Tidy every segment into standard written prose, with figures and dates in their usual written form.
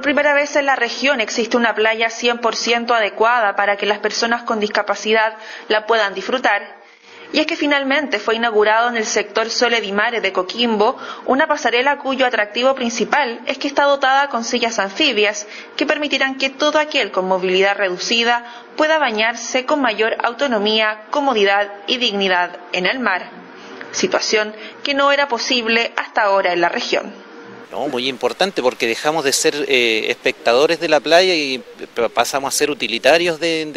primera vez en la región existe una playa 100% adecuada para que las personas con discapacidad la puedan disfrutar. Y es que finalmente fue inaugurado en el sector Sole di Mare de Coquimbo una pasarela cuyo atractivo principal es que está dotada con sillas anfibias que permitirán que todo aquel con movilidad reducida pueda bañarse con mayor autonomía, comodidad y dignidad en el mar. Situación que no era posible hasta ahora en la región. No, muy importante porque dejamos de ser espectadores de la playa y pasamos a ser utilitarios de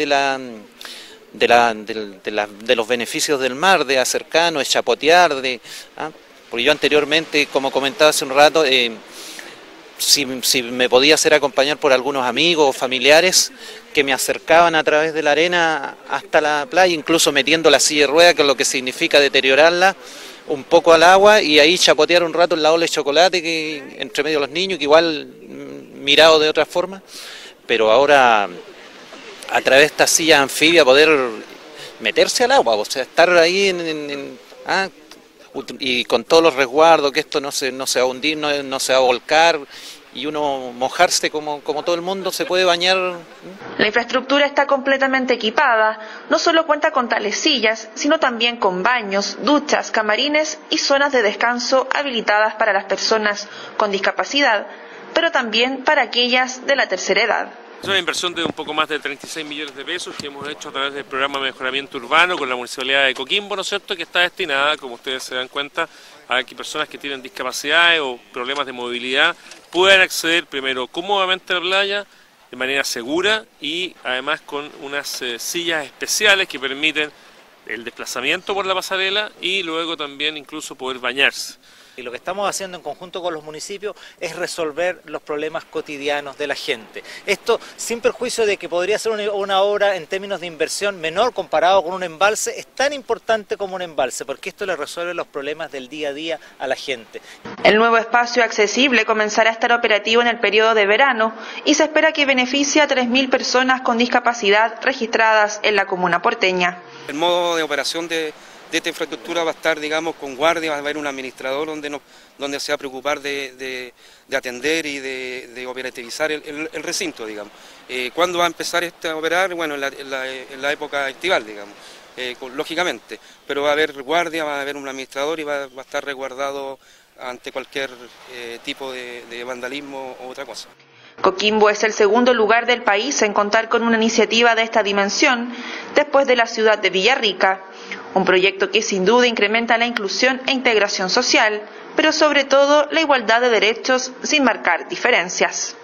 los beneficios del mar, de acercarnos, de chapotear, porque yo anteriormente, como comentaba hace un rato, si me podía hacer acompañar por algunos amigos o familiares que me acercaban a través de la arena hasta la playa, incluso metiendo la silla de ruedas, que es lo que significa deteriorarla un poco al agua y ahí chapotear un rato en la ola de chocolate que entre medio de los niños, que igual mirado de otra forma, pero ahora a través de esta silla anfibia poder meterse al agua, o sea, estar ahí y con todos los resguardos, que esto no se va a hundir, no se va a volcar, y uno mojarse como todo el mundo se puede bañar. La infraestructura está completamente equipada, no solo cuenta con tales sillas, sino también con baños, duchas, camarines y zonas de descanso habilitadas para las personas con discapacidad, pero también para aquellas de la tercera edad. Es una inversión de un poco más de 36 millones de pesos que hemos hecho a través del programa de mejoramiento urbano con la Municipalidad de Coquimbo, ¿no es cierto?, que está destinada, como ustedes se dan cuenta, a que personas que tienen discapacidades o problemas de movilidad puedan acceder primero cómodamente a la playa, de manera segura y además con unas sillas especiales que permiten el desplazamiento por la pasarela y luego también incluso poder bañarse. Y lo que estamos haciendo en conjunto con los municipios es resolver los problemas cotidianos de la gente. Esto sin perjuicio de que podría ser una obra en términos de inversión menor comparado con un embalse, es tan importante como un embalse, porque esto le resuelve los problemas del día a día a la gente. El nuevo espacio accesible comenzará a estar operativo en el periodo de verano y se espera que beneficie a 3.000 personas con discapacidad registradas en la comuna porteña. El modo de operación de esta infraestructura va a estar, digamos, con guardia, va a haber un administrador donde se va a preocupar de atender y de operativizar el recinto, digamos. ¿Cuándo va a empezar a operar? Bueno, en la época estival, digamos, lógicamente, pero va a haber guardia, va a haber un administrador y va a estar resguardado ante cualquier tipo de vandalismo o otra cosa. Coquimbo es el segundo lugar del país en contar con una iniciativa de esta dimensión, después de la ciudad de Villarrica. Un proyecto que sin duda incrementa la inclusión e integración social, pero sobre todo la igualdad de derechos sin marcar diferencias.